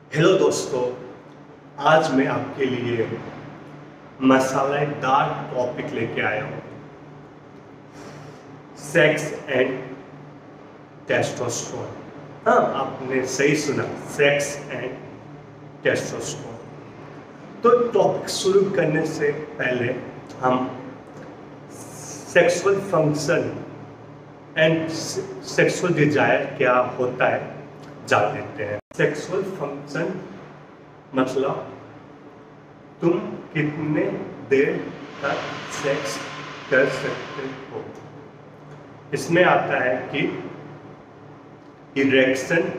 Hello दोस्तों, आज मैं आपके लिए मसालेदार टॉपिक लेके आया हूँ। Sex and testosterone. हाँ, आपने सही सुना, सेक्स एंड टेस्टोस्टेरोन। तो टॉपिक शुरू करने से पहले हम sexual function and sexual desire क्या होता है जान लेते हैं। सेक्सुअल फंक्शन मतलब तुम कितने देर तक सेक्स कर सकते हो। इसमें आता है कि इरेक्शन,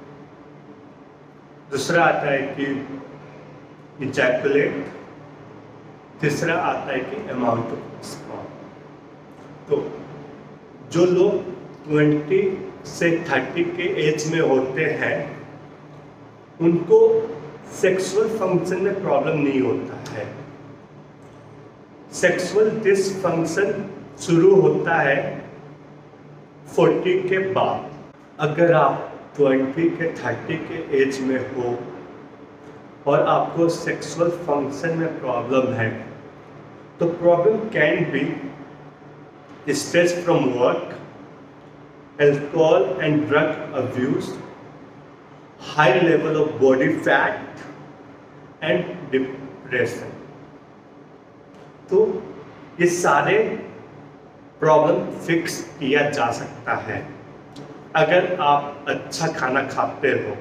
दूसरा आता है कि इजैकुलेट, तीसरा आता है कि अमाउंट ऑफ स्पर्म। तो जो लोग 20 से 30 के एज में होते हैं उनको सेक्सुअल फंक्शन में प्रॉब्लम नहीं होता है। सेक्सुअल डिसफंक्शन शुरू होता है 40 के बाद। अगर आप 20 के 30 के एज में हो और आपको सेक्सुअल फंक्शन में प्रॉब्लम है तो problem can be stress from work, alcohol and drug abuse, high level of body fat and depression। तो ये सारे प्रॉब्लम फिक्स किया जा सकता है अगर आप अच्छा खाना खाते हो,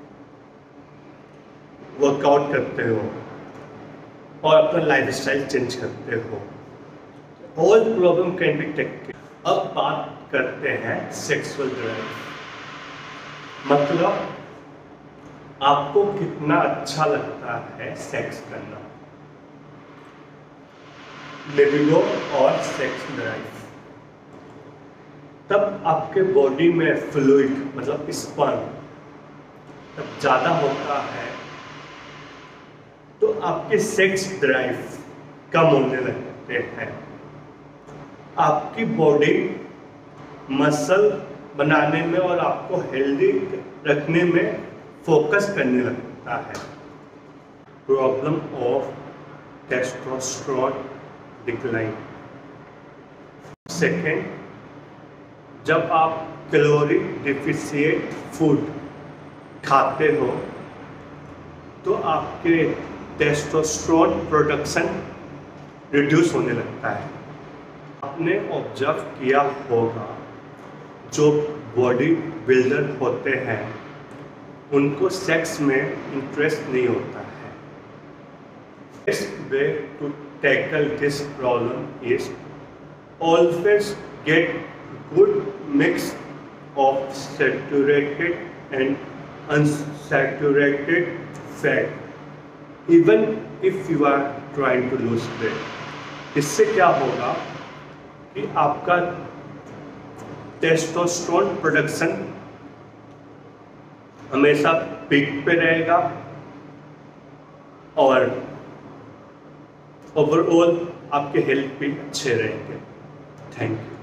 वर्कआउट करते हो और अपना लाइफस्टाइल चेंज करते हो। All problem can be taken. अब बात करते हैं सेक्सुअल ड्राइव, मतलब आपको कितना अच्छा लगता है सेक्स करना। लिबिडो और सेक्स ड्राइव, तब आपके बॉडी में फ्लूइड मतलब स्पर्म तब ज़्यादा होता है तो आपके सेक्स ड्राइव कम होने लगते हैं। आपकी बॉडी मसल बनाने में और आपको हेल्दी रखने में फोकस करने लगता है। Problem of testosterone decline. Second, जब आप कैलोरी डिफिशिएंट फूड खाते हो तो आपके टेस्टोस्टेरोन प्रोडक्शन रिड्यूस होने लगता है। आपने ऑब्जर्व किया होगा जो बॉडी बिल्डर होते हैं उनको सेक्स में इंटरेस्ट नहीं होता है। Best way to tackle this problem is always get good mix of saturated and unsaturated fat even if you are trying to lose weight. इससे क्या होगा कि आपका टेस्टोस्टेरोन प्रोडक्शन हमेशा पीक पे रहेगा और ओवरऑल आपके हेल्थ भी अच्छे रहेंगे। Thank you.